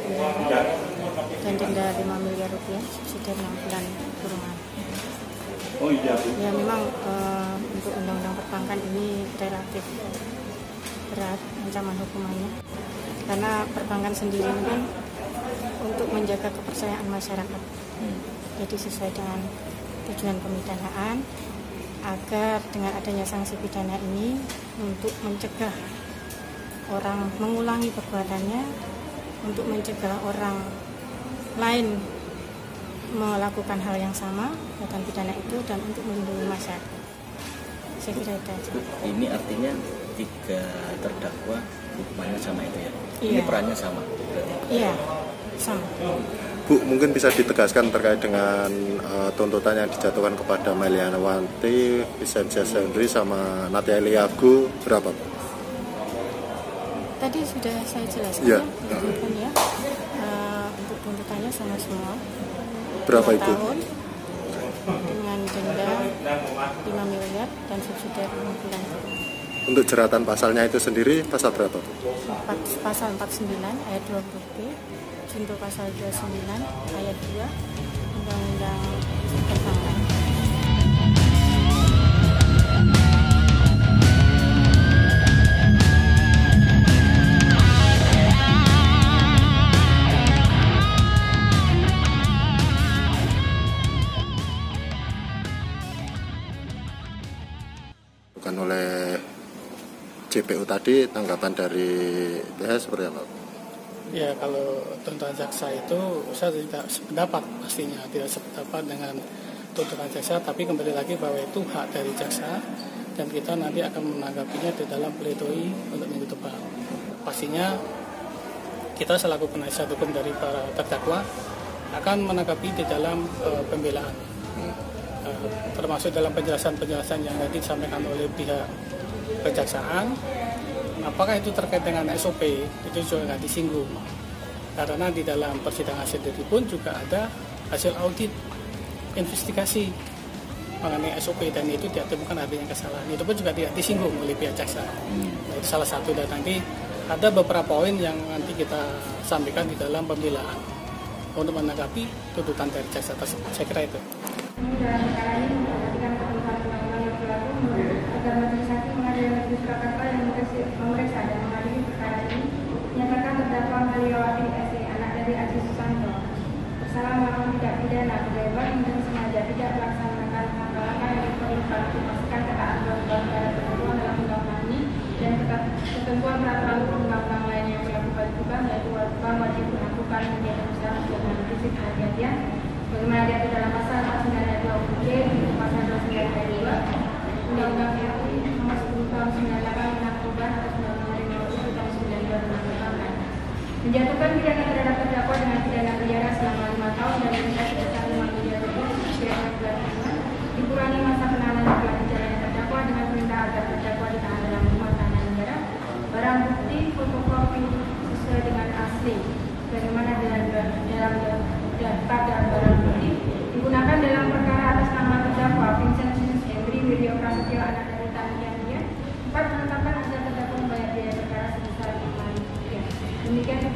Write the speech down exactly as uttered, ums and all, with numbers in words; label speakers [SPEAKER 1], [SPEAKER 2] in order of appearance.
[SPEAKER 1] pidana dan denda lima miliar rupiah, subsidi enam bulan kurungan.
[SPEAKER 2] Oh iya.
[SPEAKER 1] Ya memang uh, untuk undang-undang perbankan ini relatif berat ancaman hukumannya, karena perbankan sendiri ini kan untuk menjaga kepercayaan masyarakat. Hmm. Jadi sesuai dengan tujuan pemidanaan, agar dengan adanya sanksi pidana ini untuk mencegah orang mengulangi perbuatannya, untuk mencegah orang lain melakukan hal yang sama perbuatan pidana itu, dan untuk melindungi masyarakat. Saya kira itu aja.
[SPEAKER 3] Ini artinya tiga terdakwa hukumannya sama itu ya?
[SPEAKER 1] Iya.
[SPEAKER 3] Ini perannya sama berarti?
[SPEAKER 1] Iya, sama.
[SPEAKER 4] Bu, mungkin bisa ditegaskan terkait dengan uh, tuntutan yang dijatuhkan kepada Meliana Wanti, Vicentia Sendri, sama Natia Eliagu berapa?
[SPEAKER 1] Tadi sudah saya jelaskan
[SPEAKER 4] ya,
[SPEAKER 1] ya, ya. Uh, untuk tuntutannya sama semua.
[SPEAKER 4] Berapa itu?
[SPEAKER 1] Tahun dengan denda lima miliar dan subsidi enam bulan.
[SPEAKER 4] Untuk jeratan pasalnya itu sendiri pasal berapa?
[SPEAKER 1] empat, pasal empat puluh sembilan ayat dua huruf B, junto pasal dua puluh sembilan ayat dua Undang-Undang Perbankan.
[SPEAKER 4] Bukan oleh J P U tadi, tanggapan dari ya seperti apa?
[SPEAKER 5] Ya, kalau tuntutan jaksa itu saya tidak sependapat, pastinya tidak sependapat dengan tuntutan jaksa, tapi kembali lagi bahwa itu hak dari jaksa dan kita nanti akan menanggapinya di dalam pledoi untuk minggu depan. Pastinya kita selaku penasihat hukum dari para terdakwa akan menanggapi di dalam uh, pembelaan, uh, termasuk dalam penjelasan-penjelasan yang nanti disampaikan oleh pihak kejaksaan. Apakah itu terkait dengan S O P, itu juga nggak disinggung, karena di dalam persidangan sendiri pun juga ada hasil audit investigasi mengenai S O P, dan itu ditemukan adanya kesalahan. Itu pun juga tidak disinggung oleh pihak jaksa. Nah, itu salah satu, dan nanti ada beberapa poin yang nanti kita sampaikan di dalam pembelaan untuk menanggapi tuntutan dari jaksa tersebut. Saya kira itu.
[SPEAKER 6] Dalam perkara ini memperhatikan ketentuan undang-undang yang berlaku agar majelis hakim pengadilan negeri Surakarta yang memeriksa dan mengadili perkara ini menyatakan terdakwa Meliawati S E, anak dari Aji Susanto, bersalah melakukan tindak pidana pegawai dengan sengaja tidak melaksanakan langkah-langkah yang diperlukan untuk memastikan ketaatan peraturan negara ketentuan dalam undang-undang ini dan ketentuan peraturan undang-undang lain yang berlaku bagi bukan, yaitu bank wajib melakukan kegiatan usaha dengan prinsip kehati-hatian bagaimana diatur dalam pasal empat puluh sembilan ayat dua huruf J, pasal dua puluh sembilan ayat dua Undang-Undang R I nomor sepuluh tahun sembilan puluh delapan tentang perubahan atas Undang-Undang lima puluh tujuh tahun sembilan puluh dua tentang perbankan. Menjatuhkan pidana terhadap terdakwa dengan pidana penjara selama lima tahun dan denda sebesar lima miliar rupiah subsidi enam bulan kurungan, dikurangi masa penahanan setelah penjaranya terdakwa dengan perintah agar terdakwa ditahan dalam rumah tahanan negara, barang bukti fotokopi sesuai dengan asli, bagaimana dalam dalam daftar dan barang bukti digunakan dalam perkara atas nama terdakwa Vincentius Sendri Wiryo Prasetyo, anak dari Tania. Empat, menetapkan agar terdakwa membayar biaya perkara sebesar lima miliar rupiah. Demikian